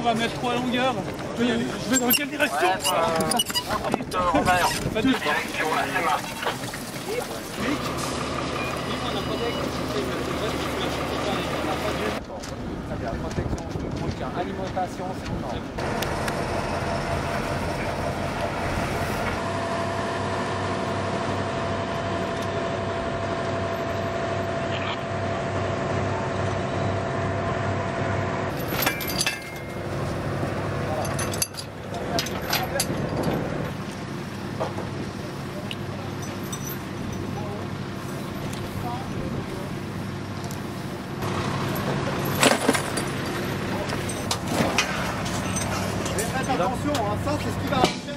on va mettre 3 longueurs. Je vais dans quelle direction? Robert, direction la CMA. Protection de bouquin, alimentation, c'est bon. Attention, hein, ça c'est ce qui va à la chaîne.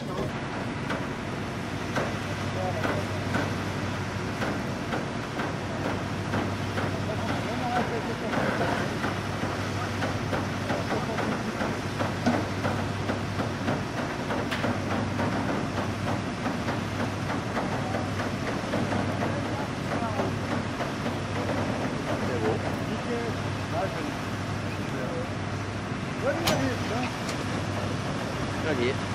Allez.